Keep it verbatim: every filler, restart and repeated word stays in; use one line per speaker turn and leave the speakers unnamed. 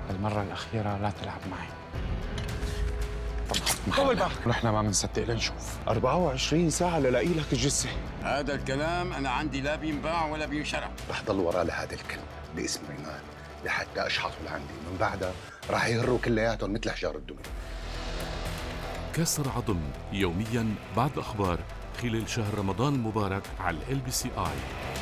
المرة الأخيرة لا تلعب معي.
طول بالك،
نحن ما بنصدق لنشوف.
أربعة وعشرين ساعة للاقي لك الجثة.
هذا الكلام أنا عندي لا بينباع ولا بينشرى.
رح ضل وراه لهذا الكلب باسم ريمان لحتى اشحطه لعندي، من بعدها رح يهروا كلياتهم مثل حجار الدنيا.
كسر عظم يوميا بعد أخبار خلال شهر رمضان المبارك على ال بي سي آي.